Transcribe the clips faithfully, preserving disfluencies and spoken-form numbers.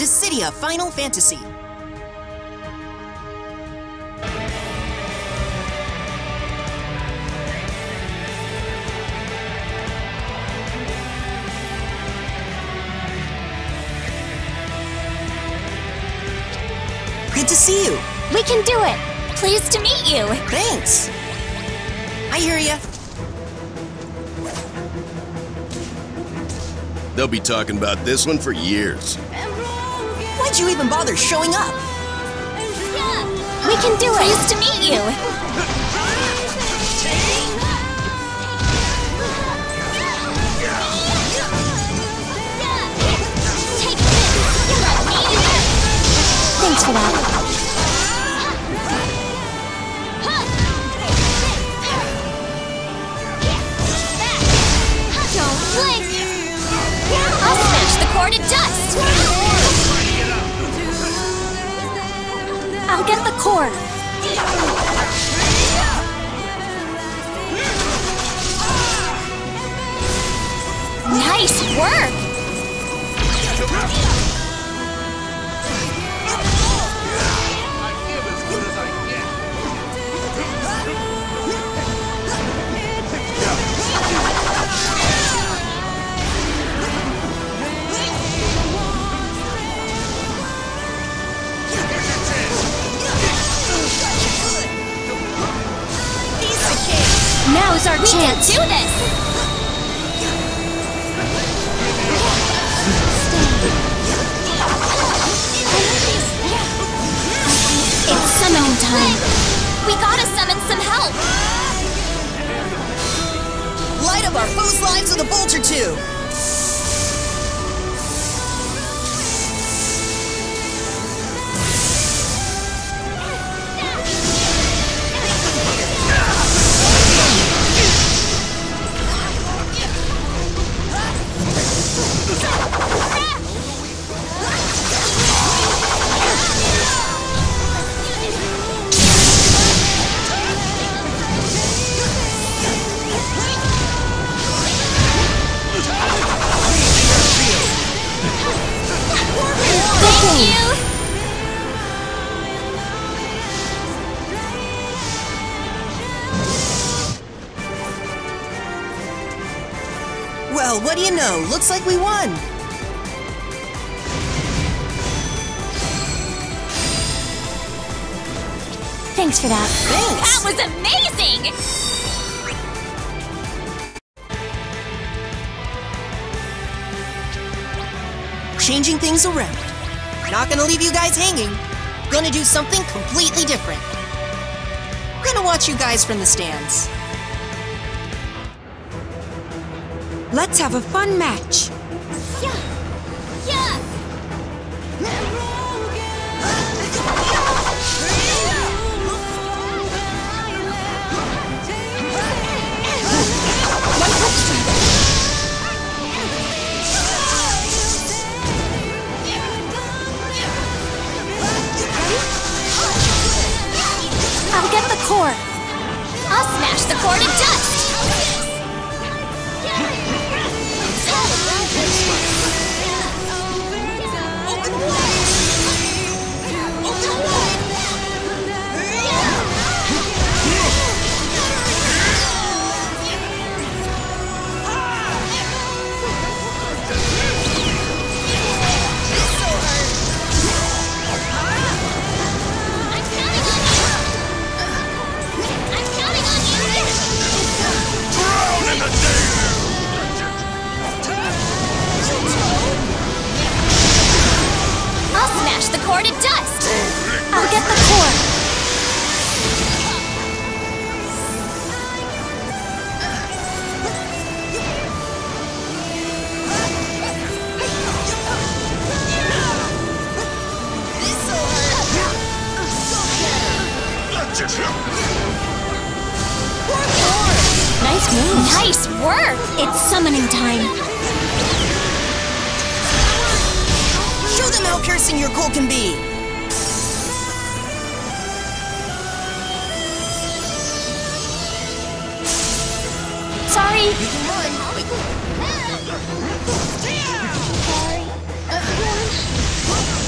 DISSIDIA Final Fantasy. Good to see you. We can do it. Pleased to meet you. Thanks. I hear ya. They'll be talking about this one for years. Why'd you even bother showing up? Yeah, we can do it. Pleased to meet you. Take this. Thanks for that. Don't blink. I'll smash the core to dust! I'll get the core. Nice work! Now's our we chance. We can do this! It's summoning time. We gotta summon some help. Light up our foes' lives with a bolt or two. Well, what do you know? Looks like we won! Thanks for that. Thanks! That was amazing! Changing things around. Not gonna leave you guys hanging. Gonna do something completely different. Gonna watch you guys from the stands. Let's have a fun match. Yeah. Yeah. I'll get the core. I'll smash the core to dust. The core to dust! I'll get the core! Nice move! Nice work! It's summoning time! Show them how piercing your goal can be! Sorry! You can run! Sorry.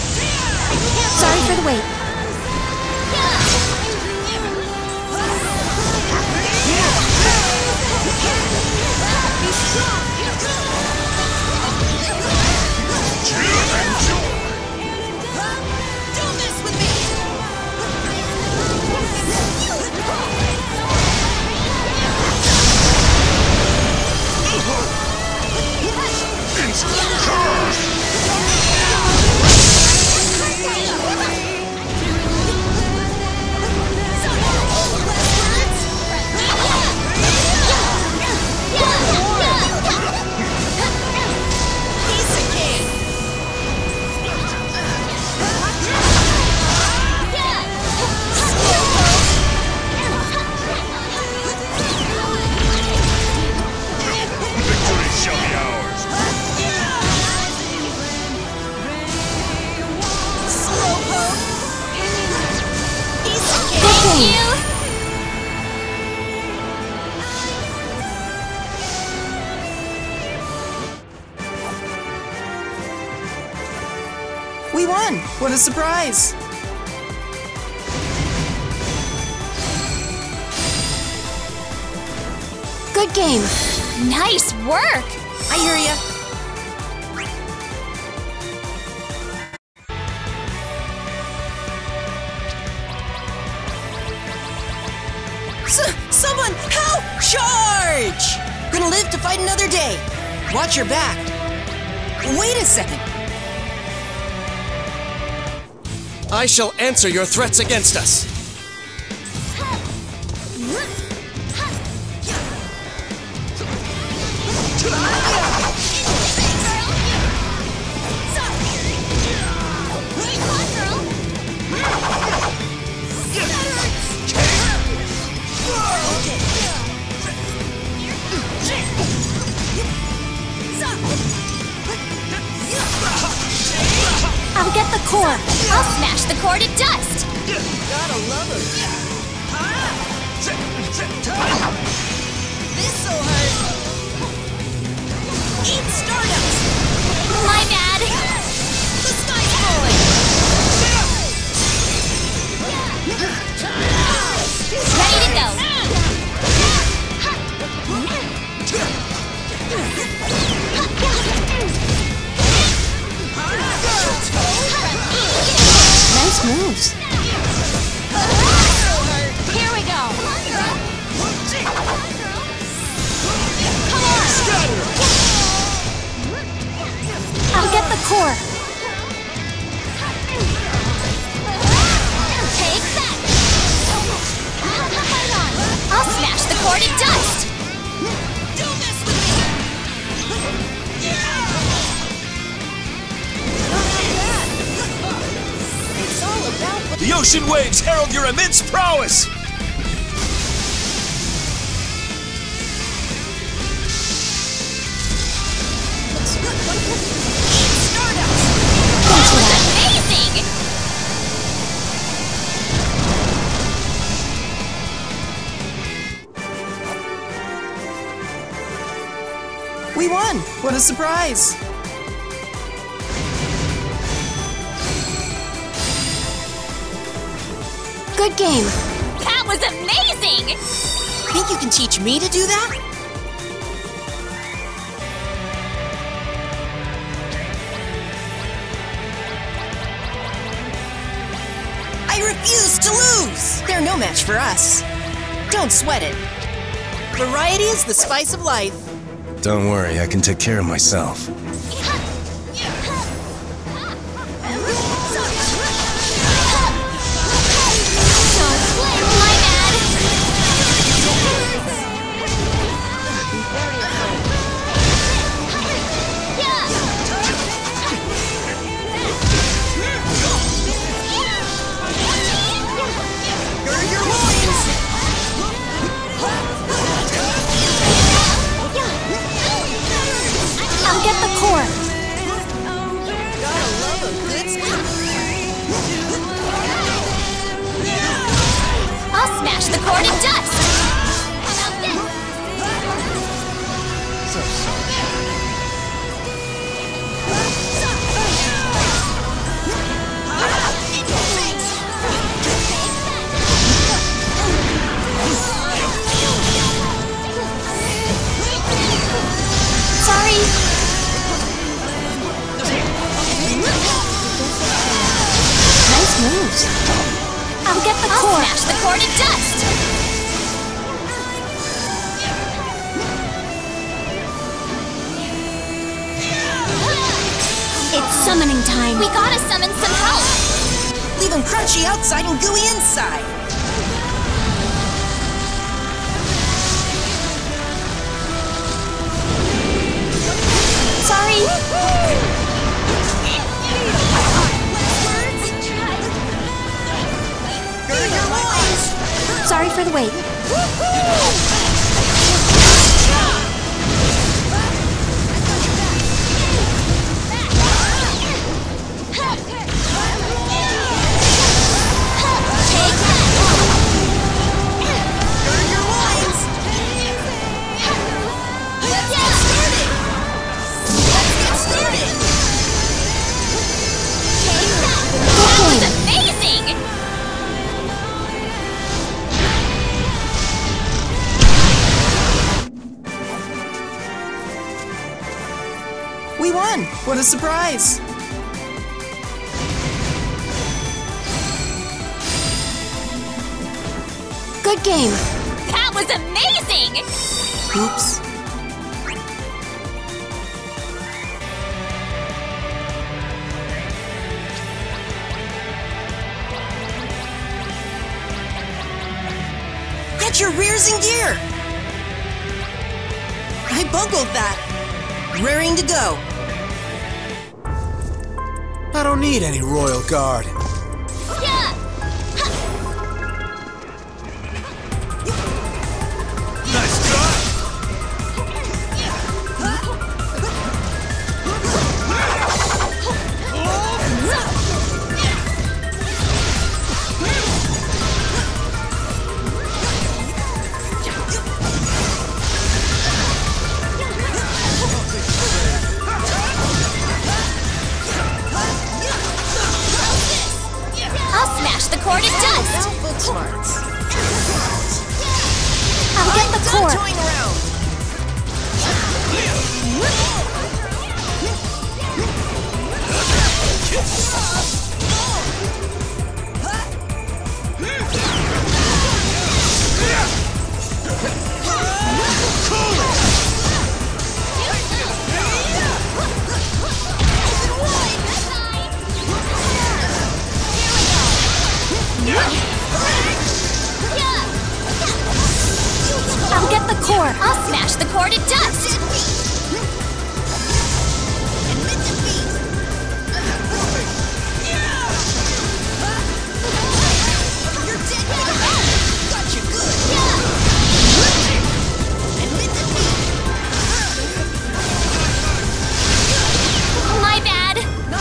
We won! What a surprise! Good game. Nice work! I hear ya. S- someone help! Charge! Gonna live to fight another day. Watch your back. Wait a second. I shall answer your threats against us. I'll get the core. I'll smash the core to dust. Gotta love it. This'll hurt. Eat Stardust. My bad. The sky's falling. Ready to go. Nice moves. Here we go. Come on. I'll get the core. Take that. I'll smash the core to dust. Don't mess with me. It's all about The ocean waves herald your immense prowess! That was amazing! We won! What a surprise! Good game. That was amazing! Think you can teach me to do that? I refuse to lose! They're no match for us. Don't sweat it. Variety is the spice of life. Don't worry, I can take care of myself. I'll get the core. Gotta love a good I'll smash the core to dust. Sorry. Nice moves. I'll get the core. I'll smash the core to dust. summoning time. We gotta summon some help. Leave him crunchy outside and gooey inside. Sorry. Gird your loins. Sorry for the wait. We won! What a surprise! Good game. That was amazing! Oops. Get your rears in gear! I bungled that. Raring to go. I don't need any royal guard. Yeah! Nice try! The core to dust! Book smarts. I'll get the core. Done toying around. I'll get the core. I'll smash the core to dust! My bad!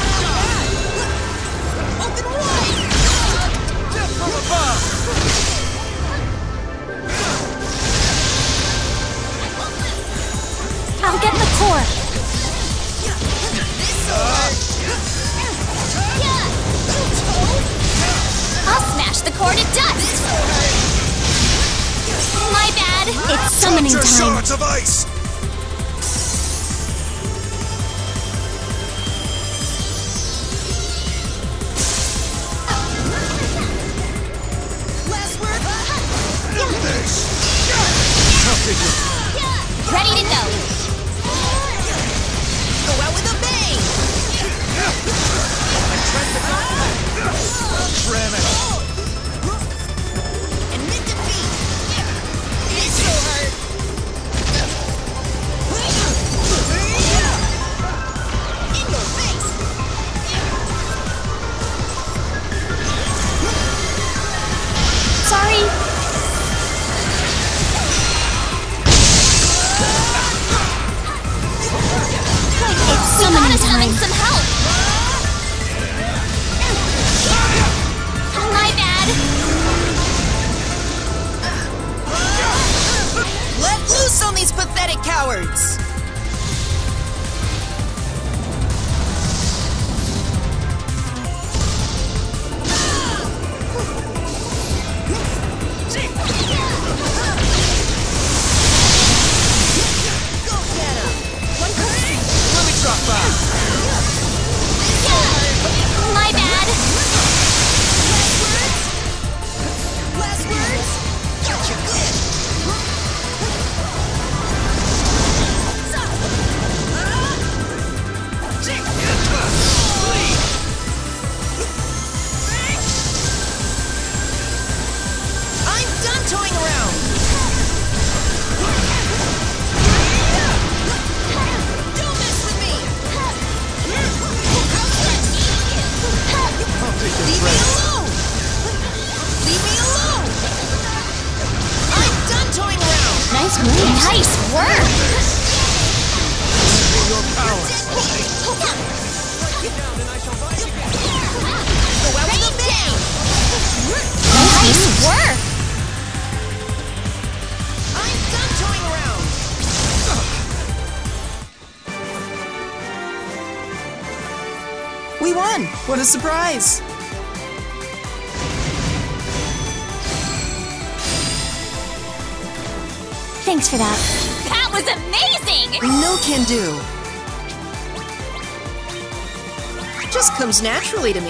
Open wide! From above! I'll get the core. I'll smash the core to dust! My bad! It's summoning Your time. shards of ice! Last word! Do this! Ready to go! Go out with a bang! Ram it! Admit defeat! It's so hard! In your face! Sorry. It's summoning Summon time. some help! My bad! Let loose on these pathetic cowards! Go get 'em! Let me drop by! We won! What a surprise! Thanks for that. That was amazing! No can do. Just comes naturally to me.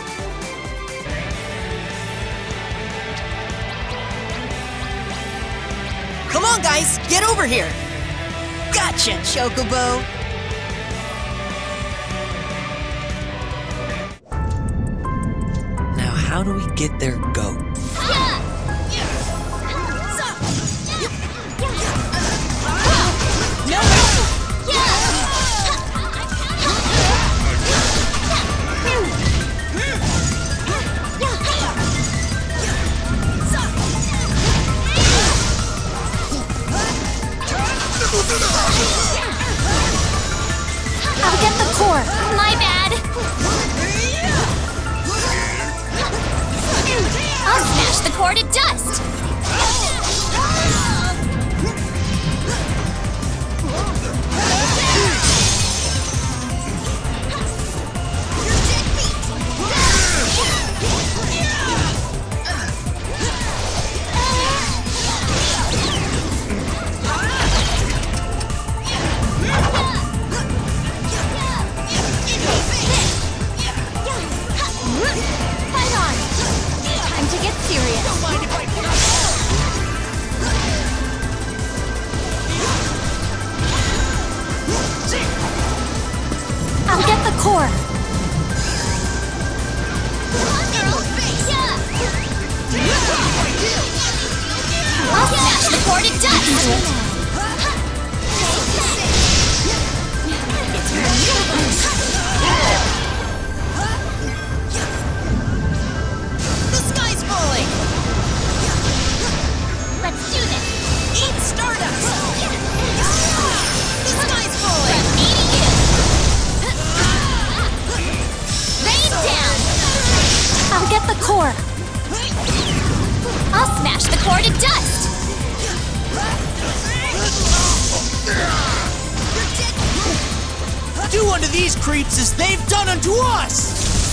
Come on, guys, get over here! Gotcha, Chocobo! Now, how do we get their goat? I'll get the core. My bad. I'll smash the core to dust. Fight on. Time to get serious. I'll get the core. I'll smash the core to dust. The sky's falling! Let's do this. Eat Stardust! The sky's falling! From me to you. Rain down. I'll get the core. I'll smash the core to dust. Do unto these creeps as they've done unto us!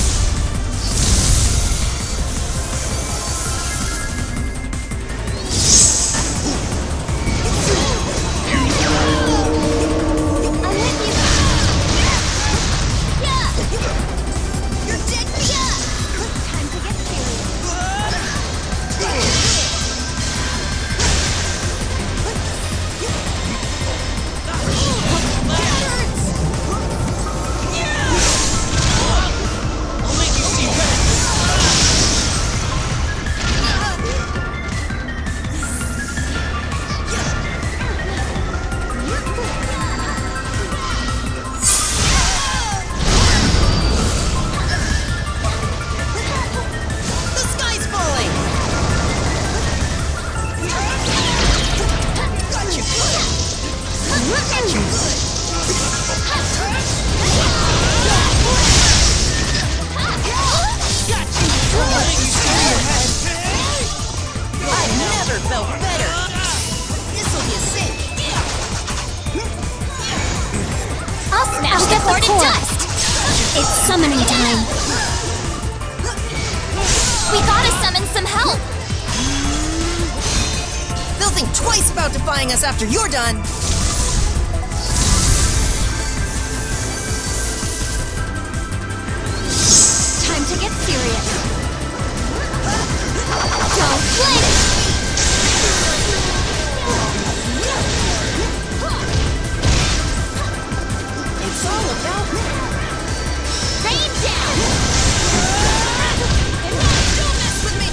Smash the core to dust! It's summoning time. We gotta summon some help! They'll think twice about defying us after you're done! Time to get serious. Don't blink! It's all about Rain down! Don't mess with me!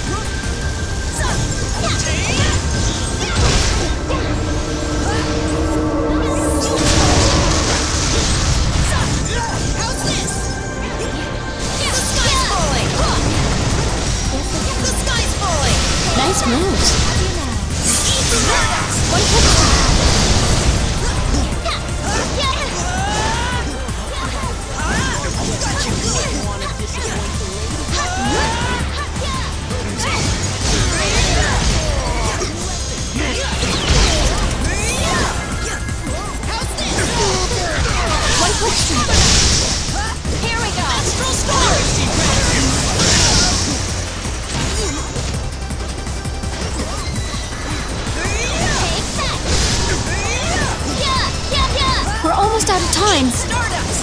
almost out of time. Stardust!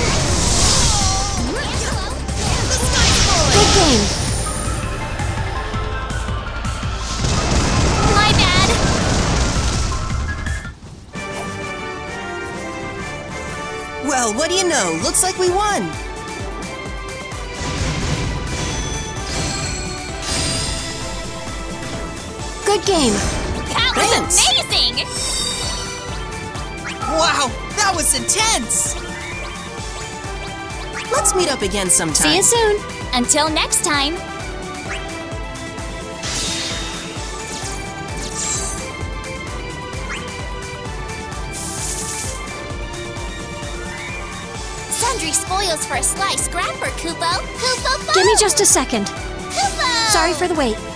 Good game. My bad. Well, what do you know? Looks like we won. Good game. That was Thanks. amazing! Wow, that was intense! Let's meet up again sometime. See you soon. Until next time. Sundry spoils for a slice. Grab for Kupo. Kupo. Give me just a second. Kupo. Sorry for the wait.